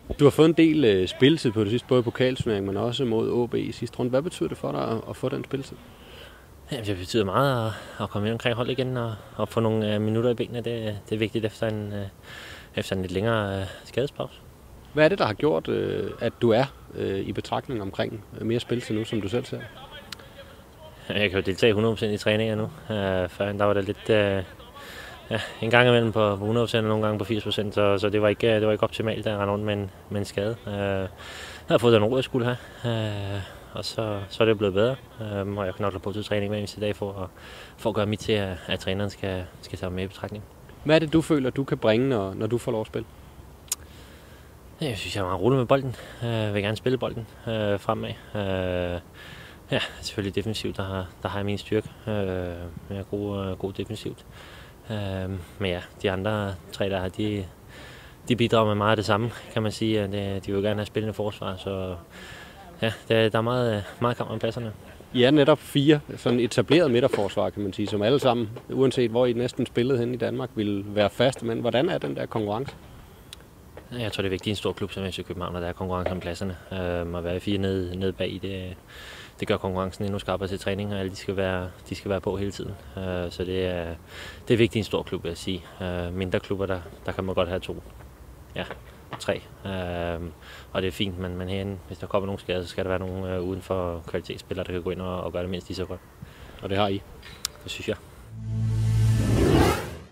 Du har fået en del spilletid på det sidste, både i pokalturneringen, men også mod AB i sidste runde. Hvad betyder det for dig at få den spilletid? Ja, det betyder meget at komme ind omkring hold igen og få nogle minutter i benene. Det er vigtigt efter en lidt længere skadespause. Hvad er det, der har gjort, at du er i betragtning omkring mere spilletid nu, som du selv ser? Jeg kan jo deltage 100% i træninger nu. Før der var det lidt en gang imellem på 100% og nogle gange på 80%, så det var ikke optimalt, da jeg rendte rundt med en skade. Jeg har fået den ro, jeg skulle have, og så er det blevet bedre. Og jeg knokler på til træning hver eneste dag for at gøre mit til, at træneren skal tage med i betragtning. Hvad er det, du føler, du kan bringe, når du får lov at spille? Jeg synes, jeg er meget rolig med bolden. Jeg vil gerne spille bolden fremad. Ja, selvfølgelig defensivt, der har jeg min styrke. Jeg er god defensivt. Men ja, de andre tre der har, de bidrager med meget af det samme, kan man sige. De vil gerne have spillende forsvar, så ja, der er meget kamp om pladserne. I er netop 4 sådan etableret midterforsvar, kan man sige, som alle sammen, uanset hvor I næsten spillede hen i Danmark, ville være faste. Men hvordan er den der konkurrence? Jeg tror, det er vigtigt i en stor klub som FC København, når der er konkurrence om pladserne. At være 4 nede bag, det gør konkurrencen endnu skarpere til træning, og alle de skal være på hele tiden. Så det er vigtigt i en stor klub, vil jeg sige. Mindre klubber, der kan man godt have 3. Og det er fint, men herinde, hvis der kommer nogle skader, så skal der være nogle uden for kvalitetsspillere, der kan gå ind og gøre det mindst lige så godt. Og det har I? Det synes jeg.